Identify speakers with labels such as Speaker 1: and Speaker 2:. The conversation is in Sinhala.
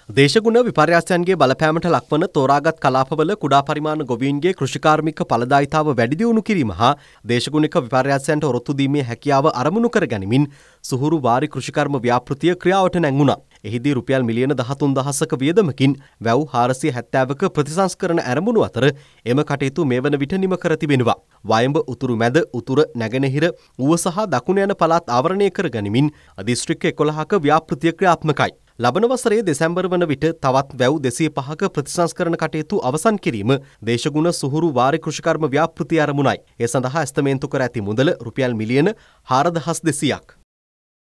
Speaker 1: දේශගුණ විපර්යාසයන්ගේ බලපෑමට ලක්වන තෝරාගත් කලාපවල කුඩා පරිමාණ ගොවීන්ගේ කෘෂිකාර්මික ඵලදායීතාව වැඩි දියුණු කිරීම හා දේශගුණික විපර්යාසයන්ට ඔරොත්තු දීමේ හැකියාව අරමුණු කර ගැනීමෙන් සුහුරු වාරි කෘෂිකර්ම ව්‍යාපෘතිය ක්‍රියාවට නැංගුණා. එහිදී රුපියල් මිලියන 13,000ක වියදමකින් වැව් 470ක ප්‍රතිසංස්කරණ ආරමුණු අතර එම කටයුතු මේ වන විට නිම කර තිබෙනවා. වයඹ උතුරු මැද උතුර නැගෙනහිර ඌව සහ දකුණ යන පළාත් ආවරණය කර ගැනීමෙන් දිස්ත්‍රික්ක 11ක ව්‍යාපෘතිය ක්‍රියාත්මකයි. ලබන වසරේ දෙසැම්බර් වන විට තවත් වැව් 205ක ප්‍රතිසංස්කරණ කටයුතු අවසන් කිරීම දේශගුණ සුහුරු වාරි කෘෂිකර්ම ව්‍යාපෘතිය ආරමුණයි. ඒ සඳහා ඇස්තමේන්තු කර ඇති මුදල රුපියල් මිලියන 4,200ක්.